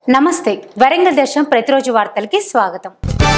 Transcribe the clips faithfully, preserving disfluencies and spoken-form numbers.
నమస్తే వరంగల్ దేశం ప్రతిరోజు వార్తలకి స్వాగతం।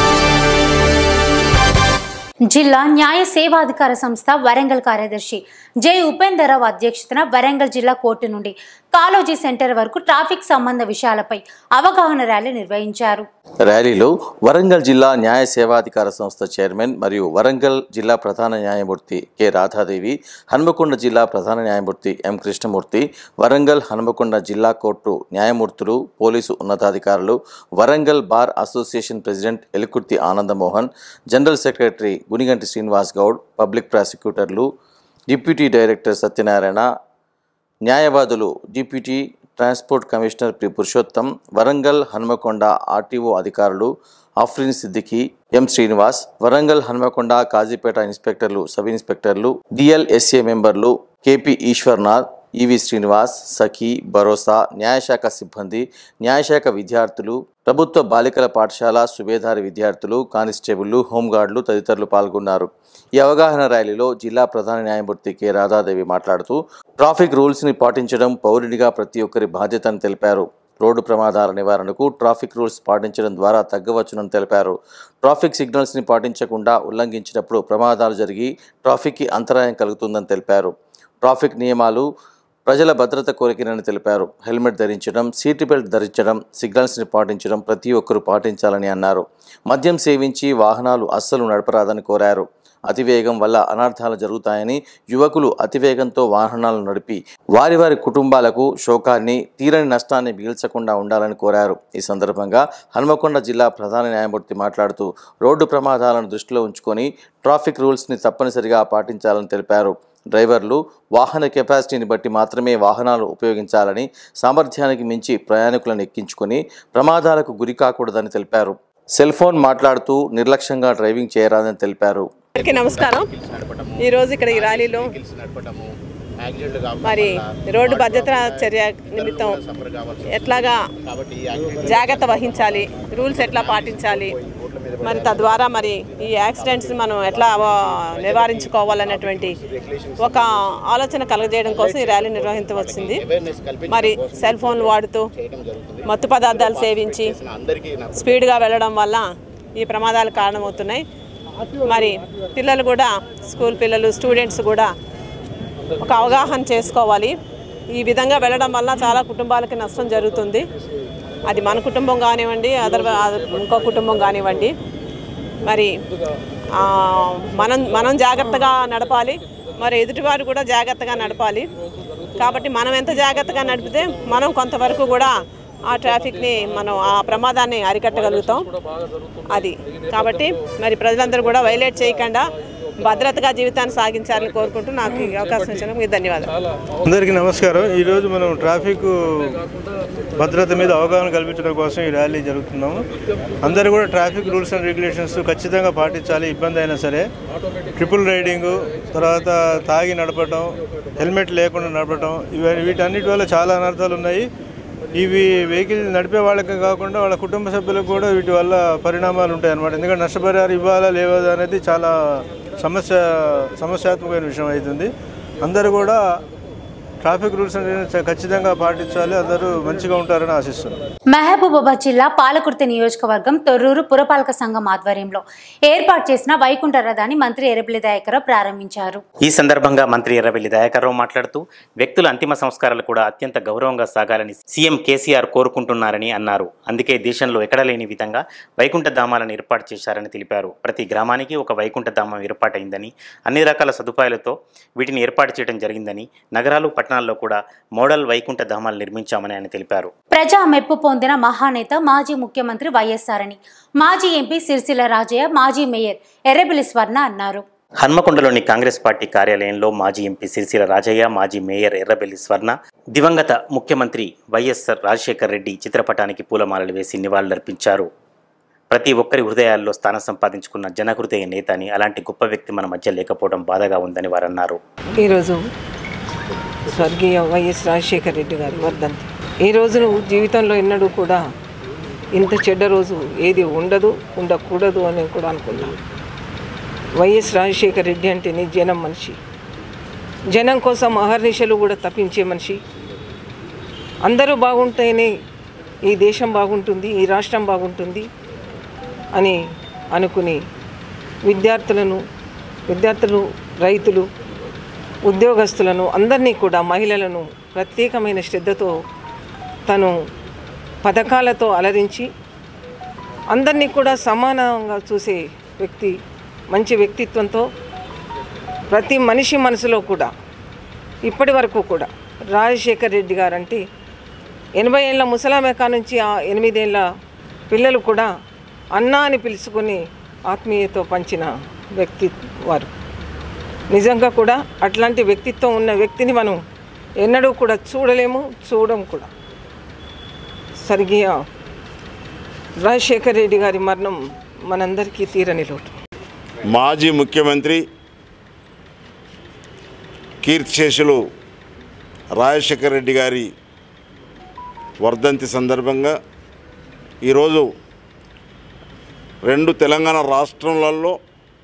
జిల్లా న్యాయ సేవాధికార సంస్థ వరంగల్ కార్యదర్శి జై ఉపేందర్రావు అధ్యక్షతన వరంగల్ జిల్లా కోర్టు నుండి కాలోజీ సెంటర్ వరకు ట్రాఫిక్ సంబంధ విషయాలపై అవగాహన ర్యాలీ నిర్వహించారు। ర్యాలీలో వరంగల్ జిల్లా న్యాయ సేవాధికార సంస్థ చైర్మన్ మరియు వరంగల్ జిల్లా ప్రధాన న్యాయమూర్తి కె రాధాదేవి, హన్మకొండ జిల్లా ప్రధాన న్యాయమూర్తి ఎం కృష్ణమూర్తి, వరంగల్ హన్మకొండ జిల్లా కోర్టు న్యాయమూర్తులు, పోలీసు ఉన్నతాధికారులు, Warangal bar association president Elukurthi Anandamohan, general secretary Gunigunti Srinivas Goud, public ప్రాసిక్యూటర్లు, డిప్యూటీ డైరెక్టర్ సత్యనారాయణ, న్యాయవాదులు deputy transport commissioner P Purushottam, Warangal Hanamkonda RTO అధికారులు ఆఫ్రిన్ సిద్దికి, ఎం శ్రీనివాస్, వరంగల్ హన్మకొండ కాజీపేట ఇన్స్పెక్టర్లు, సబ్ ఇన్స్పెక్టర్లు, డిఎల్ఎస్ఏ మెంబర్లు కేపీ ఈశ్వర్నాథ్, ఈవి శ్రీనివాస్, సఖీ, భరోసా, న్యాయశాఖ సిబ్బంది, న్యాయశాఖ విద్యార్థులు, ప్రభుత్వ బాలికల పాఠశాల సుబేదారి విద్యార్థులు, కానిస్టేబుళ్లు, హోంగార్డులు తదితరులు పాల్గొన్నారు। ఈ అవగాహన ర్యాలీలో జిల్లా ప్రధాన న్యాయమూర్తి కె రాధాదేవి మాట్లాడుతూ ట్రాఫిక్ రూల్స్ని పాటించడం పౌరునిగా ప్రతి ఒక్కరి బాధ్యత అని తెలిపారు। రోడ్డు ప్రమాదాల నివారణకు ట్రాఫిక్ రూల్స్ పాటించడం ద్వారా తగ్గవచ్చునని తెలిపారు। ట్రాఫిక్ సిగ్నల్స్ని పాటించకుండా ఉల్లంఘించినప్పుడు ప్రమాదాలు జరిగి ట్రాఫిక్కి అంతరాయం కలుగుతుందని తెలిపారు। ట్రాఫిక్ నియమాలు ప్రజల భద్రత కోరికనని తెలిపారు। హెల్మెట్ ధరించడం, సీట్ బెల్ట్ ధరించడం, సిగ్నల్స్ని పాటించడం ప్రతి ఒక్కరూ పాటించాలని అన్నారు। మద్యం సేవించి వాహనాలు అస్సలు నడపరాదని కోరారు। అతివేగం వల్ల అనర్థాలు జరుగుతాయని, యువకులు అతివేగంతో వాహనాలను నడిపి వారి వారి కుటుంబాలకు శోకాన్ని, తీరని నష్టాన్ని మిగిల్చకుండా ఉండాలని కోరారు। ఈ సందర్భంగా హన్మకొండ జిల్లా ప్రధాన న్యాయమూర్తి మాట్లాడుతూ రోడ్డు ప్రమాదాలను దృష్టిలో ఉంచుకొని ట్రాఫిక్ రూల్స్ని తప్పనిసరిగా పాటించాలని తెలిపారు। డ్రైవర్లు వాహన కెపాసిటీని బట్టి మాత్రమే వాహనాలు ఉపయోగించాలని, సామర్థ్యానికి మించి ప్రయాణికులను ఎక్కించుకొని ప్రమాదాలకు గురి కాకూడదని తెలిపారు। సెల్ ఫోన్ మాట్లాడుతూ నిర్లక్ష్యంగా డ్రైవింగ్ చేయరాదని తెలిపారు। నమస్కారం। ఈరోజు ఇక్కడ ఈ ర్యాలీలో మరి రోడ్డు భద్రతా చర్య నిమిత్తం ఎట్లాగా జాగ్రత్త వహించాలి, రూల్స్ ఎట్లా పాటించాలి, మరి తద్వారా మరి ఈ యాక్సిడెంట్స్ని మనం ఎట్లా నివారించుకోవాలనేటువంటి ఒక ఆలోచన కలుగజేయడం కోసం ఈ ర్యాలీ నిర్వహించవచ్చింది। మరి సెల్ ఫోన్లు వాడుతూ మత్తు పదార్థాలు సేవించి స్పీడ్గా వెళ్ళడం వల్ల ఈ ప్రమాదాలు కారణమవుతున్నాయి। మరి పిల్లలు కూడా, స్కూల్ పిల్లలు, స్టూడెంట్స్ కూడా ఒక అవగాహన చేసుకోవాలి। ఈ విధంగా వెళ్ళడం వల్ల చాలా కుటుంబాలకి నష్టం జరుగుతుంది। అది మన కుటుంబం కానివ్వండి, అదర్ ఇంకో కుటుంబం కానివ్వండి। మరి మనం మనం జాగ్రత్తగా నడపాలి, మరి ఎదుటివారు కూడా జాగ్రత్తగా నడపాలి। కాబట్టి మనం ఎంత జాగ్రత్తగా నడిపితే మనం కొంతవరకు కూడా ఆ ట్రాఫిక్ని మనం ఆ ప్రమాదాన్ని అరికట్టగలుగుతాం। అది కాబట్టి మరి ప్రజలందరూ కూడా వైలేట్ చేయకుండా భద్రతగా జీవితాన్ని సాగించాలని కోరుకుంటూ నాకు ఈ అవకాశం ఇచ్చినందుకు ధన్యవాదాలు। అందరికీ నమస్కారం। ఈరోజు మనం ట్రాఫిక్ భద్రత మీద అవగాహన కల్పించడం కోసం ఈ ర్యాలీ జరుగుతున్నాము। అందరూ కూడా ట్రాఫిక్ రూల్స్ అండ్ రెగ్యులేషన్స్ ఖచ్చితంగా పాటించాలి। ఇబ్బంది అయినా సరే ట్రిపుల్ రైడింగు, తర్వాత తాగి నడపడం, హెల్మెట్ లేకుండా నడపడం, ఇవన్నీ వీటన్నిటి వల్ల చాలా అనర్థాలు ఉన్నాయి। ఇవి వెహికల్ నడిపే వాళ్ళకే కాకుండా వాళ్ళ కుటుంబ సభ్యులకు కూడా వీటి వల్ల పరిణామాలు ఉంటాయి అన్నమాట। ఎందుకంటే నష్టపరిహారం ఇవ్వాలా లేవా అనేది చాలా సమస్య సమస్యాత్మకమైన విషయం అవుతుంది। అందరూ కూడా ట్రాఫిక్ రూల్స్ అనేది ఖచ్చితంగా పాటించాలి, అందరూ మంచిగా ఉంటారని ఆశిస్తున్నాను। మహబూబాబాద్ జిల్లా పాలకుర్తి నియోజకవర్గం తొర్రూరు పురపాలక సంఘం ఆధ్వర్యంలో ఏర్పాటు చేసిన వైకుంఠ రథాన్ని మంత్రి ఎర్రబెల్లి దయాకర్రావు ప్రారంభించారు। ఈ సందర్భంగా మంత్రి ఎర్రబెల్లి దయాకర్రావు మాట్లాడుతూ వ్యక్తుల అంతిమ సంస్కారాలు కూడా అత్యంత గౌరవంగా సాగాలని సీఎం కేసీఆర్ కోరుకుంటున్నారని అన్నారు। అందుకే దేశంలో ఎక్కడ లేని విధంగా వైకుంఠ ధామాలను ఏర్పాటు చేశారని తెలిపారు। ప్రతి గ్రామానికి ఒక వైకుంఠ ధామం ఏర్పాటైందని, అన్ని రకాల సదుపాయాలతో వీటిని ఏర్పాటు చేయడం జరిగిందని, నగరాలు పట్టణాల్లో కూడా మోడల్ వైకుంఠ ధామాలు నిర్మించామని ఆయన తెలిపారు। ప్రజా మెప్పు పొందిన మహానేత మాజీ ముఖ్యమంత్రి వైఎస్ఆర్ అని మాజీ ఎంపీ సిరిసిల్ల రాజయ్య, మాజీ మేయర్ ఎర్రబెల్లి స్వర్ణ అన్నారు। హన్మకొండలోని కాంగ్రెస్ పార్టీ కార్యాలయంలో మాజీ ఎంపీ సిరిసిల్ల రాజయ్య, మాజీ మేయర్ ఎర్రబెల్లి స్వర్ణ దివంగత ముఖ్యమంత్రి వైఎస్ఆర్ రాజశేఖర్ రెడ్డి చిత్రపటానికి పూలమాలలు వేసి నివాళులర్పించారు। ప్రతి ఒక్కరి హృదయాల్లో స్థానం సంపాదించుకున్న జనహృదయ నేత అని, అలాంటి గొప్ప వ్యక్తి మన మధ్య లేకపోవడం బాధగా ఉందని వారు అన్నారు। ఈరోజు స్వర్గీయ వైఎస్ రాజశేఖర్ రెడ్డి గారి వర్ధంతి। ఈ రోజును జీవితంలో ఎన్నడూ కూడా ఇంత చెడ్డ రోజు ఏది ఉండదు, ఉండకూడదు అని కూడా అనుకున్నాను। వైఎస్ రాజశేఖర్ రెడ్డి అంటేనే జనం మనిషి, జనం కోసం అహర్నిశలు కూడా తప్పించే మనిషి। అందరూ బాగుంటేనే ఈ దేశం బాగుంటుంది, ఈ రాష్ట్రం బాగుంటుంది అని అనుకుని విద్యార్థులను విద్యార్థులు రైతులు ఉద్యోగస్తులను అందరినీ కూడా మహిళలను ప్రత్యేకమైన శ్రద్ధతో తను పథకాలతో అలరించి అందరినీ కూడా సమానంగా చూసే వ్యక్తి, మంచి వ్యక్తిత్వంతో ప్రతి మనిషి మనసులో కూడా ఇప్పటి వరకు కూడా రాజశేఖర్ రెడ్డి గారంటే ఎనభై ఏళ్ళ ముసలామె కా నుంచి ఆ ఎనిమిదేళ్ళ పిల్లలు కూడా అన్నా అని పిలుచుకొని ఆత్మీయతో పంచిన వ్యక్తి వారు. నిజంగా కూడా అట్లాంటి వ్యక్తిత్వం ఉన్న వ్యక్తిని మనం ఎన్నడూ కూడా చూడలేము, చూడం కూడా. స్వర్గీయ రాజశేఖర్ రెడ్డి గారి మరణం మనందరికీ తీరని లోటు. మాజీ ముఖ్యమంత్రి కీర్తిశేషులు రాజశేఖర్ రెడ్డి గారి వర్ధంతి సందర్భంగా ఈరోజు రెండు తెలంగాణ రాష్ట్రాలలో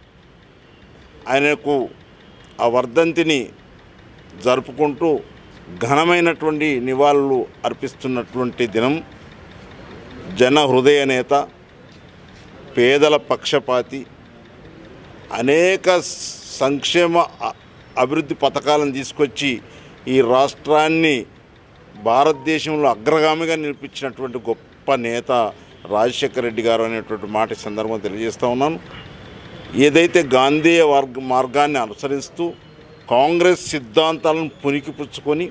ఆయనకు ఆ వర్ధంతిని జరుపుకుంటూ ఘనమైనటువంటి నివాళులు అర్పిస్తున్నటువంటి దినం. జన హృదయ నేత, పేదల పక్షపాతి, అనేక సంక్షేమ అభివృద్ధి పథకాలను తీసుకొచ్చి ఈ రాష్ట్రాన్ని భారతదేశంలో అగ్రగామిగా నిలిపించినటువంటి గొప్ప నేత రాజశేఖర్ రెడ్డి గారు అనేటువంటి మాట ఈ సందర్భంగా తెలియజేస్తూ ఉన్నాను. ఏదైతే గాంధీయ వర్గ మార్గాన్ని అనుసరిస్తూ కాంగ్రెస్ సిద్ధాంతాలను పునికిపుచ్చుకొని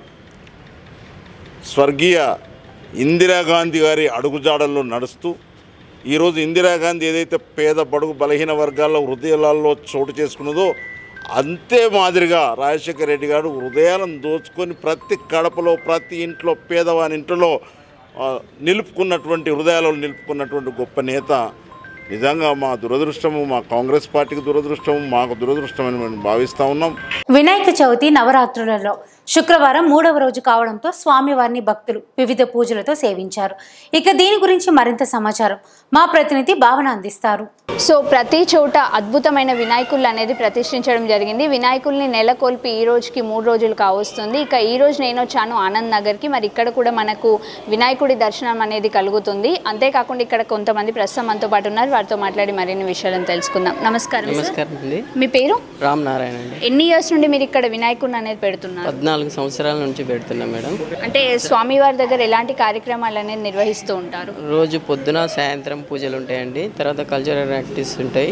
స్వర్గీయ ఇందిరాగాంధీ గారి అడుగుజాడల్లో నడుస్తూ ఈరోజు ఇందిరాగాంధీ ఏదైతే పేద బడుగు బలహీన వర్గాల్లో హృదయాలలో చోటు చేసుకున్నదో అంతే మాదిరిగా రాజశేఖర్ రెడ్డి గారు హృదయాలను దోచుకొని ప్రతి కడపలో ప్రతి ఇంట్లో పేదవాని ఇంట్లో నిలుపుకున్నటువంటి హృదయాలలో నిలుపుకున్నటువంటి గొప్ప నేత. నిజంగా మా దురదృష్టము, మా కాంగ్రెస్ పార్టీకి దురదృష్టము, మాకు దురదృష్టం అని మేము భావిస్తూ ఉన్నాం. వినాయక చవితి నవరాత్రులలో శుక్రవారం మూడవ రోజు కావడంతో స్వామివారిని భక్తులు వివిధ పూజలతో సేవించారు. ఇక దీని గురించి మరింత సమాచారం మా ప్రతినిధి భావన అందిస్తారు. సో ప్రతి చోట అద్భుతమైన వినాయకులు అనేది ప్రతిష్ఠించడం జరిగింది. వినాయకుల్ని నెలకొల్పి ఈ రోజుకి మూడు రోజులు కావస్తుంది. ఇక ఈ రోజు నేను వచ్చాను ఆనంద్ నగర్కి. మరి ఇక్కడ కూడా మనకు వినాయకుడి దర్శనం అనేది కలుగుతుంది. అంతేకాకుండా ఇక్కడ కొంతమంది ప్రస్తుతం మనతో పాటు ఉన్నారు, వారితో మాట్లాడి మరిన్ని విషయాలను తెలుసుకుందాం. నమస్కారం. నమస్కారం అండి. మీ పేరు? రామ్ నారాయణ అండి. ఎన్ని ఇయర్స్ నుండి మీరు ఇక్కడ వినాయకుడిని అనేది పెడుతున్నారు? పద్నాలుగు సంవత్సరాల నుంచి పెడుతున్నాం మేడం. అంటే స్వామివారి దగ్గర ఎలాంటి కార్యక్రమాలు అనేది నిర్వహిస్తూ ఉంటారు? రోజు పొద్దున సాయంత్రం పూజలు ఉంటాయండి, తర్వాత కల్చరల్ యాక్టివిటీస్ ఉంటాయి.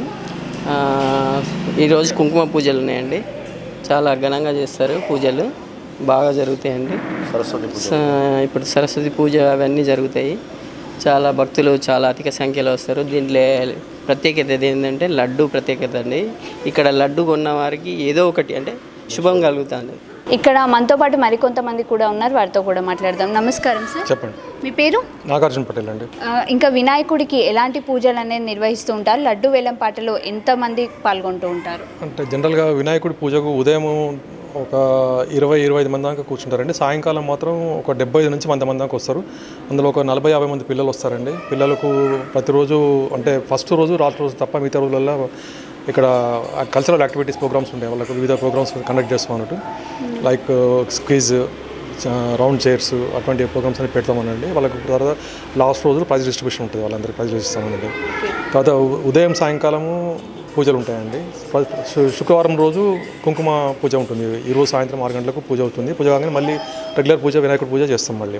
ఈరోజు కుంకుమ పూజలు ఉన్నాయండి, చాలా ఘనంగా చేస్తారు, పూజలు బాగా జరుగుతాయండి. ఇప్పుడు సరస్వతి పూజ అవన్నీ జరుగుతాయి. చాలా భక్తులు చాలా అధిక సంఖ్యలో వస్తారు. దీంట్లో ప్రత్యేకత ఏంటంటే లడ్డు ప్రత్యేకత అండి. ఇక్కడ లడ్డు కొన్న వారికి ఏదో ఒకటి అంటే శుభం కలుగుతుంది. ఇక్కడ మనతో పాటు మరికొంతమంది కూడా ఉన్నారు, వారితో కూడా మాట్లాడదాం. నమస్కారం సార్. చెప్పండి. మీ పేరు? నాగార్జున పటేల్ అండి. ఇంకా వినాయకుడికి ఎలాంటి పూజలు అనేది నిర్వహిస్తూ ఉంటారు? లడ్డు వేలం పాటలో ఎంతమంది పాల్గొంటూ ఉంటారు? అంటే జనరల్గా వినాయకుడి పూజకు ఉదయం ఒక ఇరవై ఇరవై ఐదు మంది దాకా కూర్చుంటారండి. సాయంకాలం మాత్రం ఒక డెబ్బై ఐదు నుంచి వంద మంది దాకా వస్తారు. అందులో ఒక నలభై యాభై మంది పిల్లలు వస్తారండి. పిల్లలకు ప్రతిరోజు అంటే ఫస్ట్ రోజు రాత్రి రోజు తప్ప మిగతా రోజులలో ఇక్కడ కల్చరల్ యాక్టివిటీస్ ప్రోగ్రామ్స్ ఉంటాయి. వాళ్ళకు వివిధ ప్రోగ్రామ్స్ కండక్ట్ చేస్తాం అన్నట్టు, లైక్ స్క్విజ్, రౌండ్ చైర్స్, అటువంటి ప్రోగ్రామ్స్ అని పెడతామనండి. వాళ్ళకు తర్వాత లాస్ట్ రోజు ప్రైజ్ డిస్ట్రిబ్యూషన్ ఉంటుంది, వాళ్ళందరికీ ప్రైజ్ ఇస్తామనండి. తర్వాత ఉదయం సాయంకాలము పూజలు ఉంటాయండి. శుక్రవారం రోజు కుంకుమ పూజ ఉంటుంది. ఈరోజు సాయంత్రం ఆరు గంటలకు పూజ అవుతుంది. పూజ కాగానే మళ్ళీ రెగ్యులర్ పూజ వినాయకుడి పూజ చేస్తాం మళ్ళీ.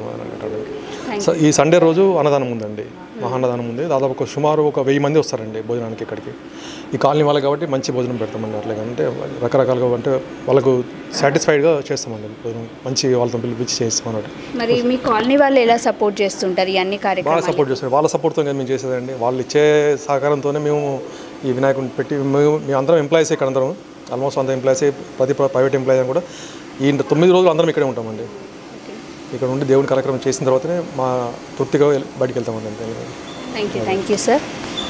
ఈ సండే రోజు అన్నదానం ఉందండి, మహాన్నదానం ఉంది. దాదాపు ఒక సుమారు ఒక వెయ్యి మంది వస్తారండి భోజనానికి ఇక్కడికి. ఈ కాలనీ వాళ్ళకి కాబట్టి మంచి భోజనం పెడతామండి. అట్లాగే అంటే రకరకాలుగా అంటే వాళ్ళకు సాటిస్ఫైడ్గా చేస్తామండి భోజనం, మంచి వాళ్ళతో పిలిపించి చేస్తాం అన్నట్టు. మరి మీ కాలనీ వాళ్ళు ఎలా సపోర్ట్ చేస్తుంటారు ఈ అన్ని కార్యక్రమాలు? బాగా సపోర్ట్ చేస్తారు. వాళ్ళ సపోర్ట్తో మేము చేసేదండి. వాళ్ళు ఇచ్చే సహకారంతోనే మేము ఈ వినాయకుడిని పెట్టి మేము మేము అందరం ఎంప్లాయీస్ ఇక్కడ అందరం ఆల్మోస్ట్ అందరం ఎంప్లాయీస్, ప్రతి ప్రైవేట్ ఎంప్లాయీ కూడా ఈ తొమ్మిది రోజులు అందరం ఇక్కడే ఉంటామండి. ఇక్కడ ఉండి దేవుని కార్యక్రమం చేసిన తర్వాతనే మా తృప్తిగా బయటికి వెళ్తామండి. Thank you thank you sir.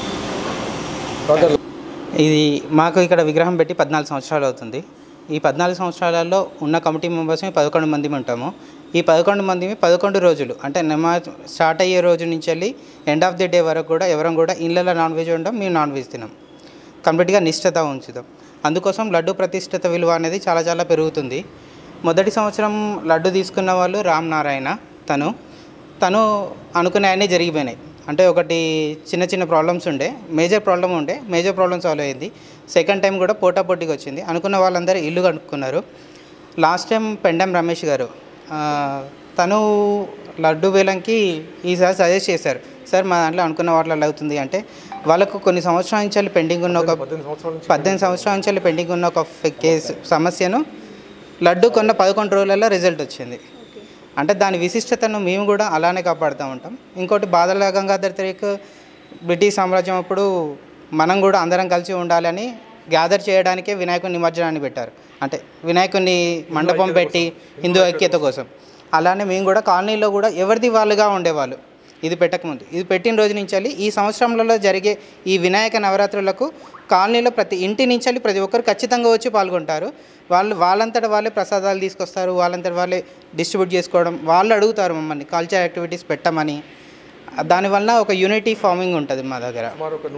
ఇది మాకు ఇక్కడ విగ్రహం పెట్టి పద్నాలుగు సంవత్సరాలు అవుతుంది. ఈ పద్నాలుగు సంవత్సరాలలో ఉన్న కమిటీ మెంబర్స్ పదకొండు మంది ఉంటాము. ఈ పదకొండు మంది పదకొండు రోజులు అంటే నమాజ్ స్టార్ట్ అయ్యే రోజు నుంచి వెళ్ళి ఎండ్ ఆఫ్ ది డే వరకు కూడా ఎవరం కూడా ఇళ్ళలో నాన్ వెజ్ ఉంటాం, మేము నాన్ వెజ్ తినాం, కంప్లీట్గా నిష్ఠత ఉంచుతాం. అందుకోసం లడ్డు ప్రతిష్ఠిత విలువ అనేది చాలా చాలా పెరుగుతుంది. మొదటి సంవత్సరం లడ్డు తీసుకున్న వాళ్ళు రామ్ నారాయణ, తను తను అనుకునే అన్నీ జరిగిపోయినాయి. అంటే ఒకటి చిన్న చిన్న ప్రాబ్లమ్స్ ఉండే, మేజర్ ప్రాబ్లమ్ ఉండే, మేజర్ ప్రాబ్లమ్ సాల్వ్ అయ్యింది. సెకండ్ టైం కూడా పోటాపోటీకి వచ్చింది. అనుకున్న వాళ్ళందరూ ఇల్లు కనుక్కున్నారు. లాస్ట్ టైం పెండెం రమేష్ గారు తను లడ్డు వేలంకి ఈసారి సజెస్ట్ చేశారు, సార్ మా దాంట్లో అనుకున్న వాటిలో అవుతుంది అంటే, వాళ్ళకు కొన్ని సంవత్సరాల నుంచి పెండింగ్ ఉన్న ఒక పద్దెనిమిది సంవత్సరాల నుంచి పెండింగ్ ఉన్న ఒక కేసు సమస్యను లడ్డు కొన్న పదకొండు రోజులలో రిజల్ట్ వచ్చింది. అంటే దాని విశిష్టతను మేము కూడా అలానే కాపాడుతూ ఉంటాం. ఇంకోటి బాదల గంగాధర్ తిలక్ బ్రిటిష్ సామ్రాజ్యం అప్పుడు మనం కూడా అందరం కలిసి ఉండాలని గ్యాదర్ చేయడానికే వినాయకుని నిమజ్జనాన్ని పెట్టారు. అంటే వినాయకుని మండపం పెట్టి హిందూ ఐక్యత కోసం. అలానే మేము కూడా కాలనీలో కూడా ఎవరిది వాళ్ళుగా ఉండేవాళ్ళు ఇది పెట్టకముందు. ఇది పెట్టిన రోజు నుంచి ఈ సంవత్సరంలో జరిగే ఈ వినాయక నవరాత్రులకు కాలనీలో ప్రతి ఇంటి నుంచి ప్రతి ఒక్కరు ఖచ్చితంగా వచ్చి పాల్గొంటారు. వాళ్ళు వాళ్ళంతటా వాళ్ళే ప్రసాదాలు తీసుకొస్తారు, వాళ్ళంతటా వాళ్ళే డిస్ట్రిబ్యూట్ చేసుకోవడం, వాళ్ళు అడుగుతారు మమ్మల్ని కల్చర్ యాక్టివిటీస్ పెట్టమని. దానివల్ల ఒక యూనిటీ ఫార్మింగ్ ఉంటుంది మా దగ్గర.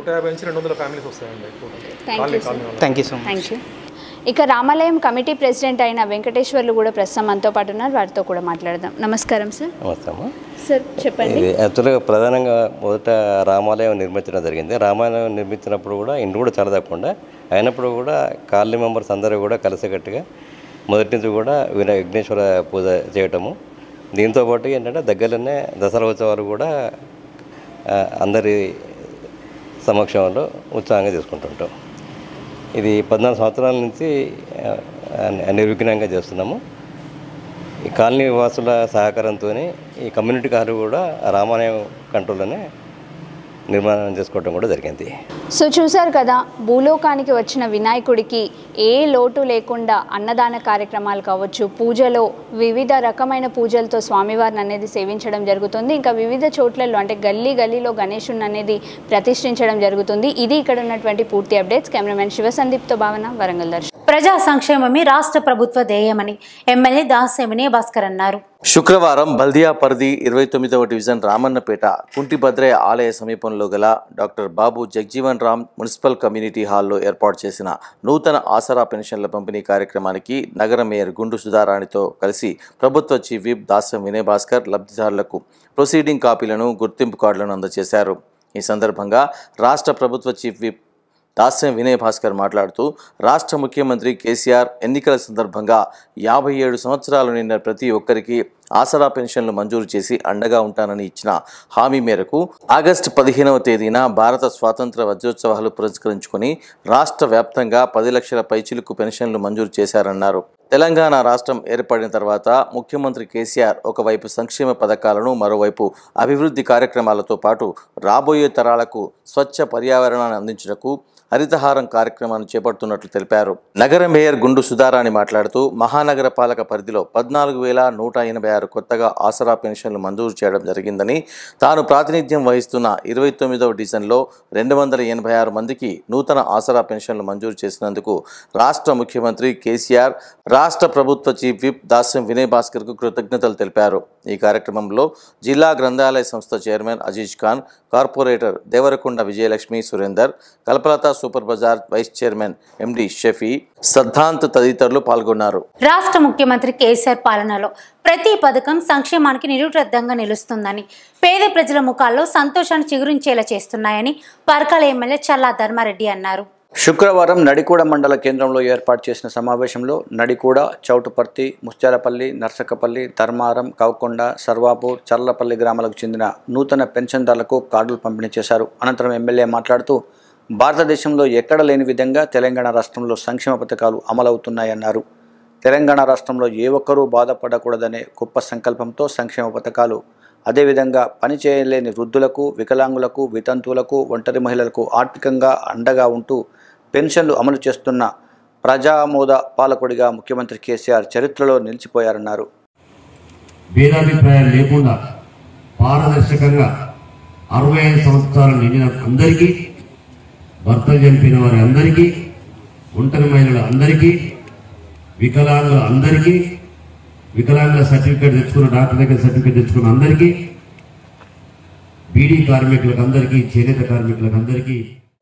Thank you so much. ఇక రామాలయం కమిటీ ప్రెసిడెంట్ అయిన వెంకటేశ్వర్లు కూడా ప్రస్తుతం మనతో పాటు ఉన్నారు, వారితో కూడా మాట్లాడదాం. నమస్కారం సార్. నమస్తేమ్మా. సార్ చెప్పండి. యాక్చువల్గా ప్రధానంగా మొదట రామాలయం నిర్మించడం జరిగింది. రామాలయం నిర్మించినప్పుడు కూడా ఇండ్లు కూడా చాలా తప్పకుండా అయినప్పుడు కూడా కాలనీ మెంబర్స్ అందరూ కూడా కలిసికట్టుగా మొదటి నుంచి కూడా వినా విఘ్నేశ్వర పూజ చేయటము. దీంతోపాటు ఏంటంటే దగ్గరలోనే దసరా ఉత్సవాలు కూడా అందరి సమక్షంలో ఉత్సాహంగా చేసుకుంటుంటాం. ఇది పద్నాలుగు సంవత్సరాల నుంచి నిర్విఘ్నంగా చేస్తున్నాము. ఈ కాలనీ వాసుల సహకారంతో ఈ కమ్యూనిటీ కారు కూడా రామాలయం కంట్రోల్లోనే నిర్మాణం చేసుకోవడం కూడా జరిగింది. సో చూశారు కదా, భూలోకానికి వచ్చిన వినాయకుడికి ఏ లోటు లేకుండా అన్నదాన కార్యక్రమాలు కావచ్చు, పూజలో వివిధ రకమైన పూజలతో స్వామివారిని అనేది సేవించడం జరుగుతుంది. ఇంకా వివిధ చోట్లలో అంటే గల్లీ గల్లీలో గణేశుని అనేది ప్రతిష్ఠించడం జరుగుతుంది. ఇది ఇక్కడ ఉన్నటువంటి పూర్తి అప్డేట్స్. కెమెరామెన్ శివ సందీప్తో భావన, వరంగల్ దర్శనం. ప్రజా సంక్షేమమే రాష్ట్ర ప్రభుత్వ ధ్యేయమని ఎమ్మెల్యే దాస్యం వినయ్ భాస్కర్ అన్నారు. శుక్రవారం బల్దియా పరిధి ఇరవై తొమ్మిదవ డివిజన్ రామన్నపేట కుంటిభద్రయ్య ఆలయ సమీపంలో గల doctor Babu Jagjivan Ram municipal community హాల్లో ఏర్పాటు చేసిన నూతన ఆసరా పెన్షన్ల పంపిణీ కార్యక్రమానికి నగర మేయర్ గుండు సుధారాణితో కలిసి ప్రభుత్వ చీఫ్ విప్ దాస్యం వినయ్ భాస్కర్ లబ్ధిదారులకు ప్రొసీడింగ్ కాపీలను, గుర్తింపు కార్డులను అందజేశారు. ఈ సందర్భంగా రాష్ట్ర ప్రభుత్వ చీఫ్ విప్ దాస్యం వినయ్ భాస్కర్ మాట్లాడుతూ రాష్ట్ర ముఖ్యమంత్రి కేసీఆర్ ఎన్నికల సందర్భంగా యాభై ఏడు సంవత్సరాలు నిన్న ప్రతి ఒక్కరికి ఆసరా పెన్షన్లు మంజూరు చేసి అండగా ఉంటానని ఇచ్చిన హామీ మేరకు ఆగస్టు పదిహేనవ తేదీన భారత స్వాతంత్ర వజ్రోత్సవాలు పురస్కరించుకొని రాష్ట్ర వ్యాప్తంగా పది లక్షల పైచిలుకు పెన్షన్లు మంజూరు చేశారన్నారు. తెలంగాణ రాష్ట్రం ఏర్పడిన తర్వాత ముఖ్యమంత్రి కేసీఆర్ ఒకవైపు సంక్షేమ పథకాలను, మరోవైపు అభివృద్ధి కార్యక్రమాలతో పాటు రాబోయే తరాలకు స్వచ్ఛ పర్యావరణాన్ని అందించుటకు హరితహారం కార్యక్రమాన్ని చేపడుతున్నట్లు తెలిపారు. నగర మేయర్ గుండు సుధారాణి మాట్లాడుతూ మహానగర పాలక పరిధిలో పద్నాలుగు వేల నూట ఎనభై ఆరు కొత్తగా ఆసరా పెన్షన్లు మంజూరు చేయడం జరిగిందని, తాను ప్రాతినిధ్యం వహిస్తున్న ఇరవై తొమ్మిదవ డివిజన్లో రెండు వందల ఎనభై ఆరు మందికి నూతన ఆసరా పెన్షన్లు మంజూరు చేసినందుకు రాష్ట్ర ముఖ్యమంత్రి కేసీఆర్, రాష్ట్ర ప్రభుత్వ చీఫ్ విప్ దాస్యం వినయ్ భాస్కర్కు కృతజ్ఞతలు తెలిపారు. ఈ కార్యక్రమంలో జిల్లా గ్రంథాలయ సంస్థ chairman Aziz Khan, corporator Devarakonda Vijayalakshmi, Surender, Kalpalatha super bazaar vice chairman MD Shafi, Saddanth తదితరులు పాల్గొన్నారు. రాష్ట్ర ముఖ్యమంత్రి కేసీఆర్ పాలనలో ప్రతి పథకం సంక్షేమానికి నిరుద్రంగా నిలుస్తుందని, పేద ప్రజల ముఖాల్లో సంతోషాన్ని చిగురించేలా చేస్తున్నాయని పరకాల ఎమ్మెల్యే చల్లా ధర్మారెడ్డి అన్నారు. శుక్రవారం నడికూడ మండల కేంద్రంలో ఏర్పాటు చేసిన సమావేశంలో నడికూడ, చౌటుపర్తి, ముత్యాలపల్లి, నర్సకపల్లి, ధర్మారం, కవకొండ, సర్వాపూర్, చర్లపల్లి గ్రామాలకు చెందిన నూతన పెన్షన్దారులకు కార్డులు పంపిణీ చేశారు. అనంతరం ఎమ్మెల్యే మాట్లాడుతూ భారతదేశంలో ఎక్కడ లేని విధంగా తెలంగాణ రాష్ట్రంలో సంక్షేమ పథకాలు అమలవుతున్నాయన్నారు. తెలంగాణ రాష్ట్రంలో ఏ ఒక్కరూ బాధపడకూడదనే గొప్ప సంకల్పంతో సంక్షేమ పథకాలు, అదేవిధంగా పని చేయలేని వృద్ధులకు, వికలాంగులకు, వితంతువులకు, ఒంటరి మహిళలకు ఆర్థికంగా అండగా ఉంటూ పెన్షన్లు అమలు చేస్తున్న ప్రజామోద పాలకుడిగా ముఖ్యమంత్రి కేసీఆర్ చరిత్రలో నిలిచిపోయారన్నారు. భేదాభిప్రాయాలు లేకుండా పారదర్శకంగా అరవై ఐదు సంవత్సరాలు నిండిన అందరికీ, భర్తలు చనిపోయిన వారి అందరికీ, ఒంటరి మహిళల అందరికీ, వికలాంగుల అందరికీ, వికలాంగుల సర్టిఫికేట్ తెచ్చుకున్న డాక్టర్ దగ్గర సర్టిఫికేట్ తెచ్చుకున్న అందరికీ, బీడీ కార్మికులకు అందరికీ, చేనేత కార్మికులకు అందరికీ.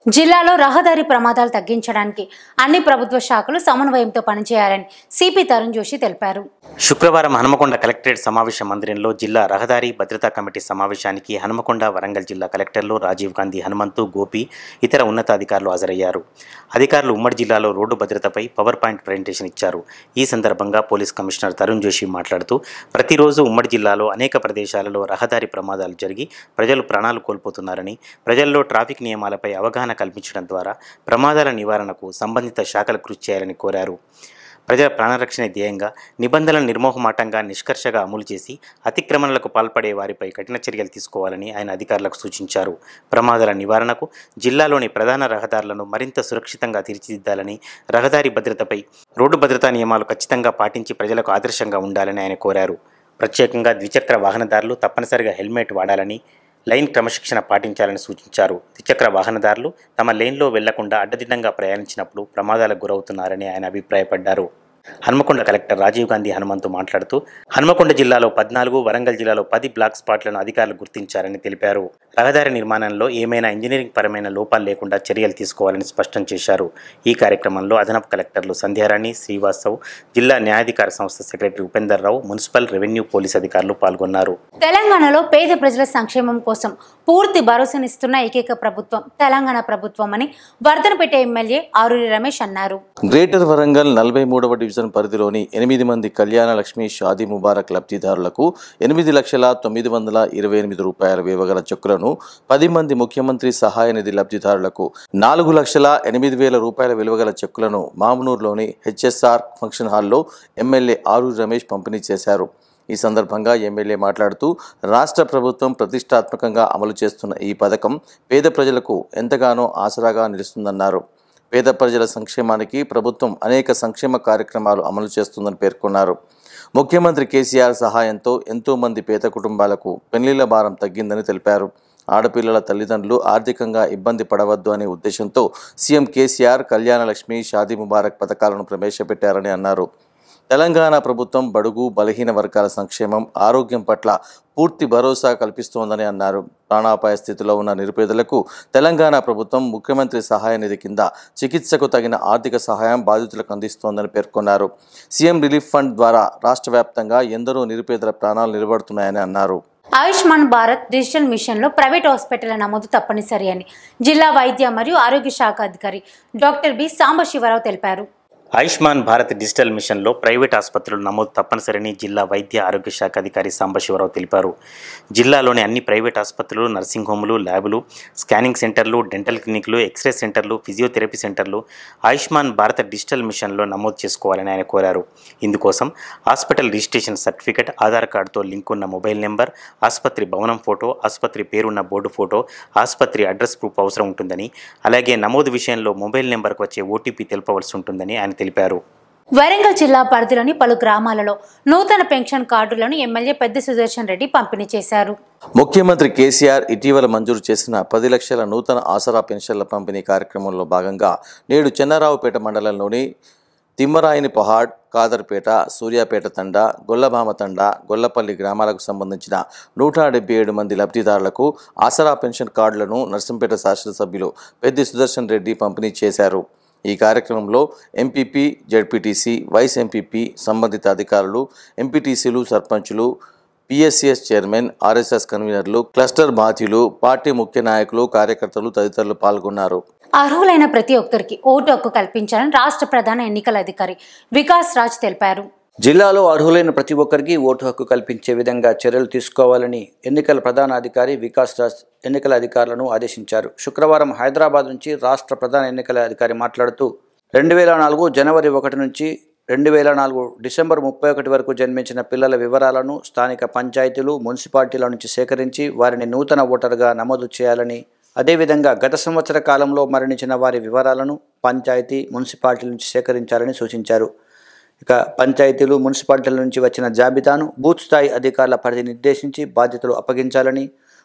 జిల్లాలో రహదారి ప్రమాదాలు తగ్గించడానికి అన్ని ప్రభుత్వ శాఖలు సమన్వయంతో పనిచేయాలని సిపి తరుణ్ జోషి తెలిపారు. శుక్రవారం హనుమకొండ కలెక్టరేట్ సమావేశ మందిరంలో జిల్లా రహదారి భద్రతా కమిటీ సమావేశానికి హనుమకొండ, వరంగల్ జిల్లా కలెక్టర్లు రాజీవ్ గాంధీ, హనుమంతు, గోపి, ఇతర ఉన్నతాధికారులు హాజరయ్యారు. అధికారులు ఉమ్మడి జిల్లాలో రోడ్డు భద్రతపై పవర్ పాయింట్ ప్రజెంటేషన్ ఇచ్చారు. ఈ సందర్భంగా పోలీస్ కమిషనర్ తరుణ్ జోషి మాట్లాడుతూ, ప్రతిరోజు ఉమ్మడి జిల్లాలో అనేక ప్రదేశాలలో రహదారి ప్రమాదాలు జరిగి ప్రజలు ప్రాణాలు కోల్పోతున్నారని, ప్రజల్లో ట్రాఫిక్ నియమాలపై అవగాహన కల్పించడం ద్వారా ప్రమాదాల నివారణకు సంబంధిత శాఖలు కృషి చేయాలని కోరారు. ప్రజల ప్రాణరక్షణ ధ్యేయంగా నిబంధనలను నిర్మోహమాటంగా నిష్కర్షగా అమలు చేసి అతిక్రమణలకు పాల్పడే వారిపై కఠిన చర్యలు తీసుకోవాలని ఆయన అధికారులకు సూచించారు. ప్రమాదాల నివారణకు జిల్లాలోని ప్రధాన రహదారులను మరింత సురక్షితంగా తీర్చిదిద్దాలని, రహదారి భద్రతపై రోడ్డు భద్రతా నియమాలు ఖచ్చితంగా పాటించి ప్రజలకు ఆదర్శంగా ఉండాలని ఆయన కోరారు. ప్రత్యేకంగా ద్విచక్ర వాహనదారులు తప్పనిసరిగా హెల్మెట్ వాడాలని, లైన్ క్రమశిక్షణ పాటించాలని సూచించారు. ద్విచక్ర వాహనదారులు తమ లేన్లో వెళ్లకుండా అడ్డదిడ్డంగా ప్రయాణించినప్పుడు ప్రమాదాలకు గురవుతున్నారని ఆయన అభిప్రాయపడ్డారు. హనుమకొండ కలెక్టర్ రాజీవ్ గాంధీ హనుమంతు మాట్లాడుతూ, హనుమకొండ జిల్లాలో పద్నాలుగు, వరంగల్ జిల్లాలో పది బ్లాక్ స్పాట్లను అధికారులు గుర్తించారని తెలిపారు. రహదారి నిర్మాణంలో ఏమైనా ఇంజనీరింగ్ పరమైన లోపాలు లేకుండా చర్యలు తీసుకోవాలని స్పష్టం చేశారు. ఈ కార్యక్రమంలో అదనపు కలెక్టర్లు సంధ్యారాణి, శ్రీవాస్తవ్, జిల్లా న్యాయాధికార సంస్థ secretary Upender Rao, municipal, revenue, police అధికారులు పాల్గొన్నారు. తెలంగాణలో పేద ప్రజల సంక్షేమం కోసం పూర్తి భరోసానిస్తున్న ఏకైక ప్రభుత్వం తెలంగాణ ప్రభుత్వం అని వర్ధనపేట ఎమ్మెల్యే ఆరూరి రమేష్ అన్నారు. గ్రేటర్ వరంగల్ నలభై మూడవ డివిజన్ పరిధిలోని ఎనిమిది మంది కళ్యాణ లక్ష్మి షాదీ ముబారక్ లబ్ధిదారులకు ఎనిమిది లక్షల తొమ్మిది వందల ఇరవై ఎనిమిది రూపాయల విలువగల చెక్కులను, పది మంది ముఖ్యమంత్రి సహాయ నిధి లబ్ధిదారులకు నాలుగు లక్షల ఎనిమిది వేల రూపాయల విలువగల చెక్కులను మామునూరులోని హెచ్ఎస్ఆర్ ఫంక్షన్ హాల్లో ఎమ్మెల్యే ఆరూరి రమేష్ పంపిణీ చేశారు. ఈ సందర్భంగా ఎమ్మెల్యే మాట్లాడుతూ, రాష్ట్ర ప్రభుత్వం ప్రతిష్టాత్మకంగా అమలు చేస్తున్న ఈ పథకం పేద ప్రజలకు ఎంతగానో ఆసరాగా నిలుస్తుందన్నారు. పేద ప్రజల సంక్షేమానికి ప్రభుత్వం అనేక సంక్షేమ కార్యక్రమాలు అమలు చేస్తుందని పేర్కొన్నారు. ముఖ్యమంత్రి కేసీఆర్ సహాయంతో ఎంతోమంది పేద కుటుంబాలకు పెళ్లిళ్ల భారం తగ్గిందని తెలిపారు. ఆడపిల్లల తల్లిదండ్రులు ఆర్థికంగా ఇబ్బంది పడవద్దు అనే ఉద్దేశంతో సీఎం కేసీఆర్ కళ్యాణ లక్ష్మి, షాదీ ముబారక్ పథకాలను ప్రవేశపెట్టారని అన్నారు. తెలంగాణ ప్రభుత్వం బడుగు బలహీన వర్గాల సంక్షేమం, ఆరోగ్యం పట్ల పూర్తి భరోసా కల్పిస్తోందని అన్నారు. ప్రాణాపాయ స్థితిలో ఉన్న నిరుపేదలకు తెలంగాణ ప్రభుత్వం ముఖ్యమంత్రి సహాయ నిధి కింద చికిత్సకు తగిన ఆర్థిక సహాయం బాధితులకు అందిస్తోందని పేర్కొన్నారు. సీఎం రిలీఫ్ ఫండ్ ద్వారా రాష్ట్ర వ్యాప్తంగా ఎందరో నిరుపేదల ప్రాణాలు నిలబడుతున్నాయని అన్నారు. ఆయుష్మాన్ భారత్ డిజిటల్ మిషన్లో ప్రైవేట్ హాస్పిటల్ నమోదు తప్పనిసరి అని జిల్లా వైద్య మరియు ఆరోగ్య శాఖ అధికారి డాక్టర్ బి సాంబశివరావు తెలిపారు. ఆయుష్మాన్ భారత్ డిజిటల్ మిషన్లో ప్రైవేట్ ఆసుపత్రులు నమోదు తప్పనిసరిని జిల్లా వైద్య ఆరోగ్య శాఖ అధికారి సాంబశివరావు తెలిపారు. జిల్లాలోని అన్ని ప్రైవేట్ ఆసుపత్రులు, నర్సింగ్ హోములు, ల్యాబులు, స్కానింగ్ సెంటర్లు, డెంటల్ క్లినిక్లు, ఎక్స్రే సెంటర్లు, ఫిజియోథెరపీ సెంటర్లు ఆయుష్మాన్ భారత్ డిజిటల్ మిషన్లో నమోదు చేసుకోవాలని ఆయన కోరారు. ఇందుకోసం హాస్పిటల్ రిజిస్ట్రేషన్ సర్టిఫికెట్, ఆధార్ కార్డుతో లింక్ ఉన్న మొబైల్ నెంబర్, ఆసుపత్రి భవనం ఫోటో, ఆసుపత్రి పేరున్న బోర్డు ఫోటో, ఆసుపత్రి అడ్రస్ ప్రూఫ్ అవసరం ఉంటుందని, అలాగే నమోదు విషయంలో మొబైల్ నెంబర్కు వచ్చే ఓటీపీ తెలపవలసి ఉంటుందని ఆయన తెలిపారు. వరంగల్ జిల్లా పరిధిలోని పలు గ్రామాలలో నూతన పెన్షన్ కార్డులను ఎమ్మెల్యే పెద్ద సుదర్శన్ రెడ్డి పంపిణీ చేశారు. ముఖ్యమంత్రి కేసీఆర్ ఇటీవల మంజూరు చేసిన పది లక్షల నూతన ఆసరా పెన్షన్ల పంపిణీ కార్యక్రమంలో భాగంగా నేడు చెన్నారావుపేట మండలంలోని తిమ్మరాయిని పహాడ్, కాదర్పేట, సూర్యాపేట తండ, గొల్లభామ తండ, గొల్లపల్లి గ్రామాలకు సంబంధించిన నూట డెబ్బై ఏడు మంది లబ్ధిదారులకు ఆసరా పెన్షన్ కార్డులను నర్సంపేట శాసనసభ్యులు పెద్ది సుదర్శన్ రెడ్డి పంపిణీ చేశారు. ఈ కార్యక్రమంలో ఎంపీపీ, జెడ్పీటీసీ, వైస్ ఎంపీపీ, సంబంధిత అధికారులు, ఎంపీటీసీలు, సర్పంచులు, పిఎస్సిఎస్ చైర్మన్, ఆర్ఎస్ఎస్ కన్వీనర్లు, క్లస్టర్ బాధ్యులు, పార్టీ ముఖ్య నాయకులు, కార్యకర్తలు తదితరులు పాల్గొన్నారు. అర్హులైన ప్రతి ఒక్కరికి ఓటు హక్కు కల్పించాలని రాష్ట్ర ప్రధాన ఎన్నికల అధికారి వికాస్ రాజ్ తెలిపారు. జిల్లాలో అర్హులైన ప్రతి ఒక్కరికి ఓటు హక్కు కల్పించే విధంగా చర్యలు తీసుకోవాలని ఎన్నికల ప్రధాన అధికారి వికాస్ రాజ్ ఎన్నికల అధికారులను ఆదేశించారు. శుక్రవారం హైదరాబాద్ నుంచి రాష్ట్ర ప్రధాన ఎన్నికల అధికారి మాట్లాడుతూ, రెండు వేల నాలుగు జనవరి ఒకటి నుంచి రెండు వేల నాలుగు డిసెంబర్ ముప్పై ఒకటి వరకు జన్మించిన పిల్లల వివరాలను స్థానిక పంచాయతీలు, మున్సిపాలిటీల నుంచి సేకరించి వారిని నూతన ఓటరుగా నమోదు చేయాలని, అదేవిధంగా గత సంవత్సర కాలంలో మరణించిన వారి వివరాలను పంచాయతీ, మున్సిపాలిటీల నుంచి సేకరించాలని సూచించారు. ఇక పంచాయతీలు, మున్సిపాలిటీల నుంచి వచ్చిన జాబితాను బూత్ స్థాయి అధికారుల పరిధి నిర్దేశించి బాధ్యతలు అప్పగించాలని,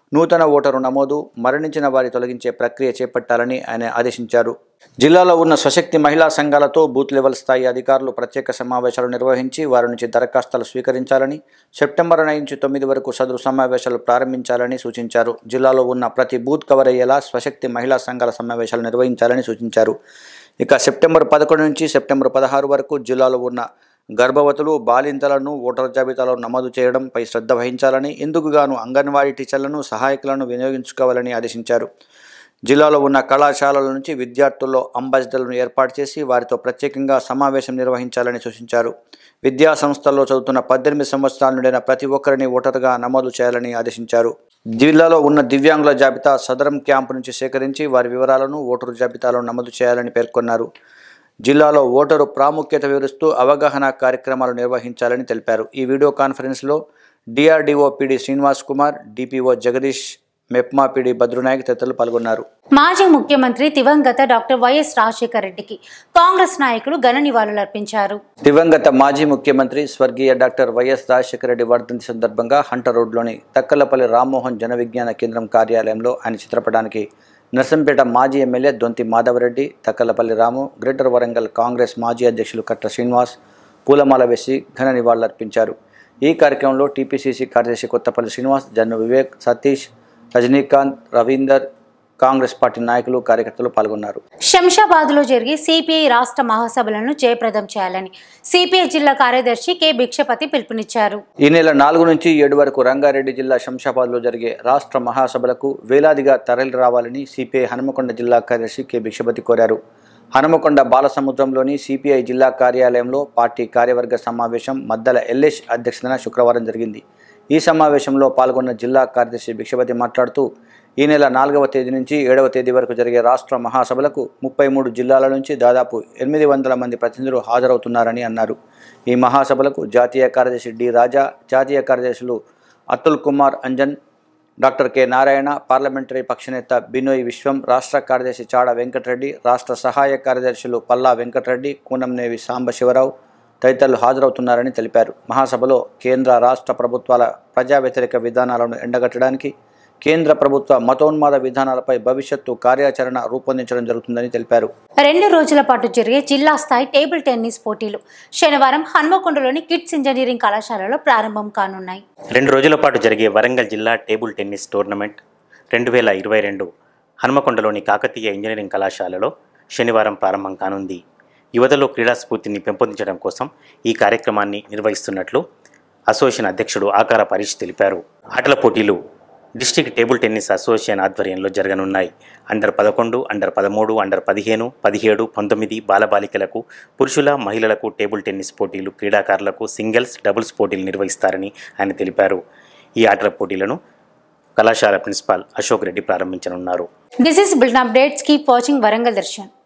నూతన ఓటరు నమోదు, మరణించిన వారి తొలగించే ప్రక్రియ చేపట్టాలని ఆయన ఆదేశించారు. జిల్లాలో ఉన్న స్వశక్తి మహిళా సంఘాలతో బూత్ లెవెల్ స్థాయి అధికారులు ప్రత్యేక సమావేశాలు నిర్వహించి వారి నుంచి దరఖాస్తులు స్వీకరించాలని, సెప్టెంబర్ నుంచి తొమ్మిది వరకు సదరు సమావేశాలు ప్రారంభించాలని సూచించారు. జిల్లాలో ఉన్న ప్రతి బూత్ కవర్ అయ్యేలా స్వశక్తి మహిళా సంఘాల సమావేశాలు నిర్వహించాలని సూచించారు. ఇక సెప్టెంబర్ పదకొండు నుంచి సెప్టెంబర్ పదహారు వరకు జిల్లాలో ఉన్న గర్భవతులు, బాలింతలను ఓటర్ జాబితాలో నమోదు చేయడంపై శ్రద్ధ వహించాలని, ఇందుకు గాను అంగన్వాడీ టీచర్లను, సహాయకులను వినియోగించుకోవాలని ఆదేశించారు. జిల్లాలో ఉన్న కళాశాలల నుంచి విద్యార్థుల్లో అంబాసిడర్లను ఏర్పాటు చేసి వారితో ప్రత్యేకంగా సమావేశం నిర్వహించాలని సూచించారు. విద్యా సంస్థల్లో చదువుతున్న పద్దెనిమిది సంవత్సరాల నుండిన ప్రతి ఒక్కరిని ఓటరుగా నమోదు చేయాలని ఆదేశించారు. జిల్లాలో ఉన్న దివ్యాంగుల జాబితా సదరం క్యాంపు నుంచి సేకరించి వారి వివరాలను ఓటరు జాబితాలో నమోదు చేయాలని పేర్కొన్నారు. జిల్లాలో ఓటరు ప్రాముఖ్యత వివరిస్తూ అవగాహన కార్యక్రమాలు నిర్వహించాలని తెలిపారు. ఈ వీడియో కాన్ఫరెన్స్లో DRDO PD Srinivas Kumar, DPO Jagadish, MEPMA PD Bhadrunayak తదితరులు పాల్గొన్నారు. మాజీ ముఖ్యమంత్రి దివంగత డాక్టర్ వైఎస్ రాజశేఖర రెడ్డికి కాంగ్రెస్ నాయకులు ఘన నివాళులర్పించారు. దివంగత మాజీ ముఖ్యమంత్రి స్వర్గీయ డాక్టర్ వైఎస్ రాజశేఖర రెడ్డి వర్ధంతి సందర్భంగా హంటర్ రోడ్లోని తక్కలపల్లి రామ్మోహన్ జన విజ్ఞాన కేంద్రం కార్యాలయంలో ఆయన చిత్రపటానికి నర్సంపేట మాజీ ఎమ్మెల్యే దొంతి మాధవరెడ్డి, తక్కలపల్లి రాము, గ్రేటర్ వరంగల్ కాంగ్రెస్ మాజీ అధ్యక్షులు కట్ట శ్రీనివాస్ పూలమాల వేసి ఘన నివాళులర్పించారు. ఈ కార్యక్రమంలో టీపీసీసీ కార్యదర్శి కొత్తపల్లి శ్రీనివాస్, జన్ను వివేక్, సతీష్, రజనీకాంత్, రవీందర్, కాంగ్రెస్ పార్టీ నాయకులు, కార్యకర్తలు పాల్గొన్నారు. శంషాబాద్లో జరిగే సిపిఐ రాష్ట్ర మహాసభలను జయప్రదం చేయాలని సిపిఐ జిల్లా కార్యదర్శి కె భిక్షపతి పిలుపునిచ్చారు. ఈ నెల నాలుగు నుంచి ఏడు వరకు రంగారెడ్డి జిల్లా శంషాబాద్లో జరిగే రాష్ట్ర మహాసభలకు వేలాదిగా తరలి రావాలని సిపిఐ హనుమకొండ జిల్లా కార్యదర్శి కె భిక్షపతి కోరారు. హనుమకొండ బాలసముద్రంలోని సిపిఐ జిల్లా కార్యాలయంలో పార్టీ కార్యవర్గ సమావేశం మద్దల ఎల్ఎస్ అధ్యక్షతన శుక్రవారం జరిగింది. ఈ సమావేశంలో పాల్గొన్న జిల్లా కార్యదర్శి భిక్షపతి మాట్లాడుతూ ఈ నెల నాలుగవ తేదీ నుంచి ఏడవ తేదీ వరకు జరిగే రాష్ట్ర మహాసభలకు ముప్పై మూడు జిల్లాల నుంచి దాదాపు ఎనిమిది వందల మంది ప్రతినిధులు హాజరవుతున్నారని అన్నారు. ఈ మహాసభలకు జాతీయ కార్యదర్శి డి రాజా, జాతీయ కార్యదర్శులు Atul Kumar Anjan, doctor K Narayana, parliamentary పక్షనేత బినోయ్ విశ్వం, రాష్ట్ర కార్యదర్శి చాడ వెంకటరెడ్డి, రాష్ట్ర సహాయ కార్యదర్శులు పల్లా వెంకటరెడ్డి, కూనంనేవి సాంబశివరావు తదితరులు హాజరవుతున్నారని తెలిపారు. మహాసభలో కేంద్ర రాష్ట్ర ప్రభుత్వాల ప్రజా వ్యతిరేక విధానాలను ఎండగట్టడానికి కేంద్ర ప్రభుత్వ మతోన్మాద విధానాలపై భవిష్యత్తు కార్యాచరణ రూపొందించడం జరుగుతుందని తెలిపారు. రెండు రోజుల పాటు జరిగే జిల్లా స్థాయి టేబుల్ టెన్నిస్ పోటీలు శనివారం హన్మకొండలోని కిడ్స్ ఇంజనీరింగ్ కళాశాలలో ప్రారంభం కానున్నాయి. రెండు రోజుల పాటు జరిగే వరంగల్ జిల్లా టేబుల్ టెన్నిస్ టోర్నమెంట్ రెండు వేల ఇరవై రెండు హన్మకొండలోని కాకతీయ ఇంజనీరింగ్ కళాశాలలో శనివారం ప్రారంభం కానుంది. యువతలో క్రీడా స్ఫూర్తిని పెంపొందించడం కోసం ఈ కార్యక్రమాన్ని నిర్వహిస్తున్నట్లు అసోసియేషన్ అధ్యక్షుడు ఆకార పరీష్ తెలిపారు. ఆటల పోటీలు డిస్ట్రిక్ట్ టేబుల్ టెన్నిస్ అసోసియేషన్ ఆధ్వర్యంలో జరగనున్నాయి. అండర్ పదకొండు, అండర్ పదమూడు, అండర్ పదిహేను, పదిహేడు, పంతొమ్మిది బాలబాలికలకు, పురుషుల, మహిళలకు టేబుల్ టెన్నిస్ పోటీలు, క్రీడాకారులకు సింగిల్స్, డబుల్స్ పోటీలు నిర్వహిస్తారని ఆయన తెలిపారు. ఈ ఆటల పోటీలను కళాశాల ప్రిన్సిపాల్ అశోక్ రెడ్డి ప్రారంభించనున్నారు. This is bulletin updates. Keep watching Warangal Darshan.